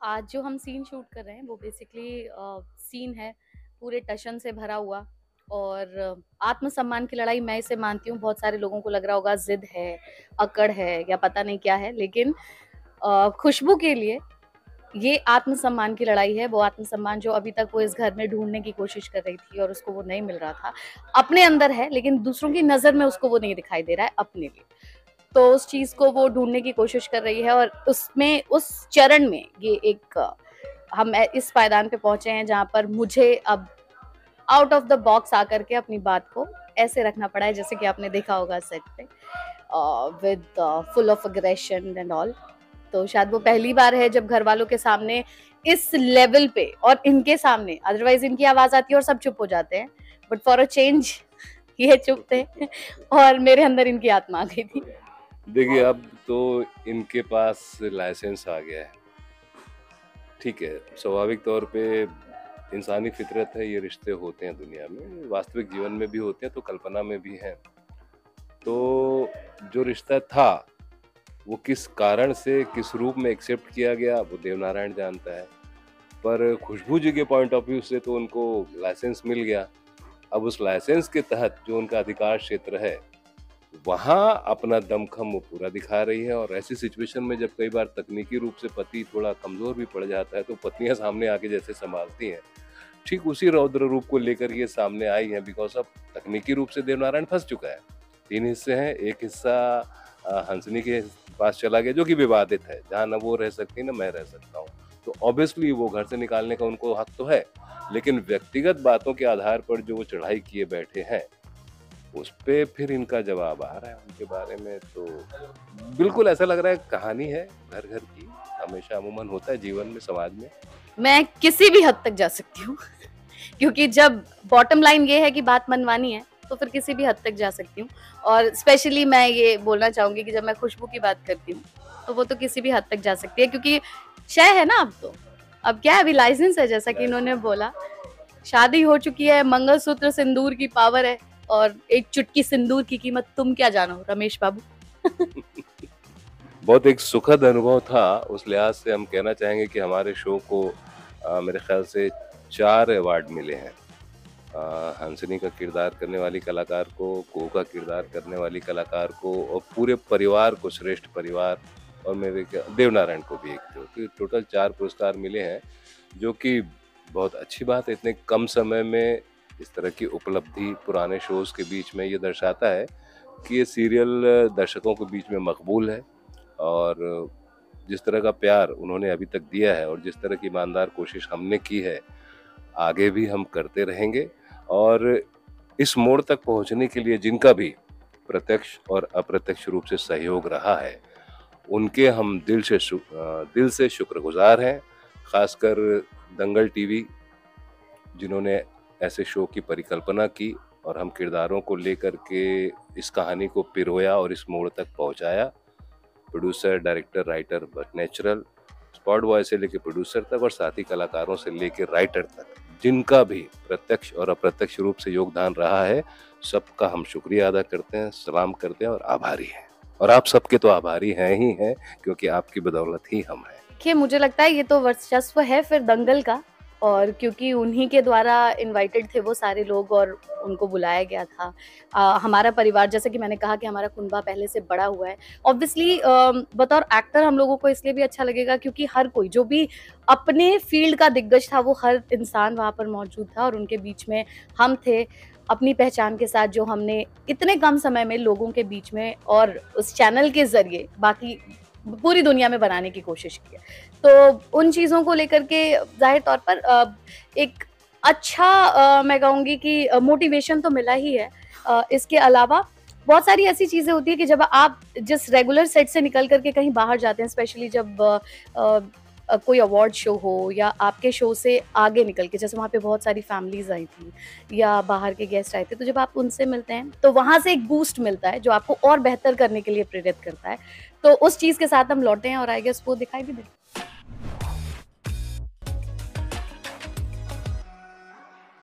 आज जो हम सीन शूट कर रहे हैं वो बेसिकली सीन है पूरे टशन से भरा हुआ और आत्मसम्मान की लड़ाई मैं इसे मानती हूँ। बहुत सारे लोगों को लग रहा होगा जिद है, अकड़ है या पता नहीं क्या है, लेकिन खुशबू के लिए ये आत्मसम्मान की लड़ाई है। वो आत्मसम्मान जो अभी तक वो इस घर में ढूंढने की कोशिश कर रही थी और उसको वो नहीं मिल रहा था, अपने अंदर है, लेकिन दूसरों की नजर में उसको वो नहीं दिखाई दे रहा है अपने लिए। तो उस चीज को वो ढूंढने की कोशिश कर रही है और उसमें उस चरण में ये एक हम इस पायदान पे पहुंचे हैं जहां पर मुझे अब आउट ऑफ द बॉक्स आकर के अपनी बात को ऐसे रखना पड़ा है, जैसे कि आपने देखा होगा सेट पे, with full of aggression and all. तो शायद वो पहली बार है जब घर वालों के सामने इस लेवल पे और इनके सामने, अदरवाइज इनकी आवाज आती है और सब चुप हो जाते हैं, बट फॉर अ चेंज ये चुप थे और मेरे अंदर इनकी आत्मा आ गई थी। देखिए, अब तो इनके पास लाइसेंस आ गया है। ठीक है, स्वाभाविक तौर पे इंसानी फितरत है, ये रिश्ते होते हैं दुनिया में, वास्तविक जीवन में भी होते हैं तो कल्पना में भी हैं। तो जो रिश्ता था वो किस कारण से किस रूप में एक्सेप्ट किया गया वो देवनारायण जानता है, पर खुशबू जी के पॉइंट ऑफ व्यू से तो उनको लाइसेंस मिल गया। अब उस लाइसेंस के तहत जो उनका अधिकार क्षेत्र है वहां अपना दमखम वो पूरा दिखा रही है। और ऐसी सिचुएशन में जब कई बार तकनीकी रूप से पति थोड़ा कमजोर भी पड़ जाता है तो पत्नियां सामने आके जैसे संभालती हैं, ठीक उसी रौद्र रूप को लेकर ये सामने आई है। बिकॉज अब तकनीकी रूप से देवनारायण फंस चुका है। 3 हिस्से हैं, एक हिस्सा हंसनी के पास चला गया जो कि विवादित है, जहाँ न वो रह सकती न मैं रह सकता हूँ। तो ऑब्वियसली वो घर से निकालने का उनको हक तो है, लेकिन व्यक्तिगत बातों के आधार पर जो वो चढ़ाई किए बैठे हैं उस पे फिर इनका जवाब आ रहा है उनके बारे में। तो बिल्कुल ऐसा लग रहा है कहानी है घर घर की, हमेशा अमूमन होता है जीवन में, समाज में। मैं किसी भी हद तक जा सकती हूँ क्योंकि जब बॉटम लाइन ये है कि बात मनवानी है तो फिर किसी भी हद तक जा सकती हूँ। और स्पेशली मैं ये बोलना चाहूंगी कि जब मैं खुशबू की बात करती हूँ तो वो तो किसी भी हद तक जा सकती है, क्योंकि शय है ना। अब तो अब क्या है, अभी लाइसेंस है, जैसा कि इन्होंने बोला, शादी हो चुकी है, मंगलसूत्र सिंदूर की पावर है और एक चुटकी सिंदूर की कीमत तुम क्या जानो रमेश बाबू। बहुत एक सुखद अनुभव था। उस लिहाज से हम कहना चाहेंगे कि हमारे शो को मेरे ख्याल से 4 अवार्ड मिले हैं। हंसनी का किरदार करने वाली कलाकार को, कुहू का किरदार करने वाली कलाकार को और पूरे परिवार को श्रेष्ठ परिवार, और मेरे देवनारायण को भी एक, तो टोटल 4 पुरस्कार मिले हैं, जो कि बहुत अच्छी बात है। इतने कम समय में इस तरह की उपलब्धि पुराने शोज के बीच में ये दर्शाता है कि ये सीरियल दर्शकों के बीच में मकबूल है। और जिस तरह का प्यार उन्होंने अभी तक दिया है और जिस तरह की ईमानदार कोशिश हमने की है, आगे भी हम करते रहेंगे। और इस मोड़ तक पहुंचने के लिए जिनका भी प्रत्यक्ष और अप्रत्यक्ष रूप से सहयोग रहा है, उनके हम दिल से शुक्रगुजार हैं। खासकर दंगल टीवी, जिन्होंने ऐसे शो की परिकल्पना की और हम किरदारों को लेकर के इस कहानी को पिरोया और इस मोड़ तक पहुंचाया। Producer, director, writer, but natural, spot boy से लेकर प्रोड्यूसर तक और साथी कलाकारों से लेकर राइटर तक, जिनका भी प्रत्यक्ष और अप्रत्यक्ष रूप से योगदान रहा है, सबका हम शुक्रिया अदा करते हैं, सलाम करते हैं और आभारी हैं। और आप सबके तो आभारी हैं ही हैं, क्योंकि आपकी बदौलत ही हम हैं। देखिए, मुझे लगता है ये तो वर्चस्व है फिर दंगल का, और क्योंकि उन्हीं के द्वारा इनवाइटेड थे वो सारे लोग और उनको बुलाया गया था। हमारा परिवार, जैसे कि मैंने कहा कि हमारा कुनबा पहले से बड़ा हुआ है। ऑब्वियसली बतौर एक्टर हम लोगों को इसलिए भी अच्छा लगेगा क्योंकि हर कोई जो भी अपने फील्ड का दिग्गज था, वो हर इंसान वहाँ पर मौजूद था और उनके बीच में हम थे अपनी पहचान के साथ, जो हमने इतने कम समय में लोगों के बीच में और उस चैनल के जरिए बाकी पूरी दुनिया में बनाने की कोशिश की है। तो उन चीज़ों को लेकर के ज़ाहिर तौर पर एक अच्छा मैं कहूँगी कि मोटिवेशन तो मिला ही है। इसके अलावा बहुत सारी ऐसी चीज़ें होती है कि जब आप जिस रेगुलर सेट से निकल कर के कहीं बाहर जाते हैं, स्पेशली जब कोई अवार्ड शो हो या आपके शो से आगे निकल के, जैसे वहाँ पे बहुत सारी फैमिलीज आई थी या बाहर के गेस्ट आए थे, तो जब आप उनसे मिलते हैं तो वहाँ से एक बूस्ट मिलता है जो आपको और बेहतर करने के लिए प्रेरित करता है। तो उस चीज़ के साथ हम लौटे हैं और आई गेस वो दिखाई भी देता है।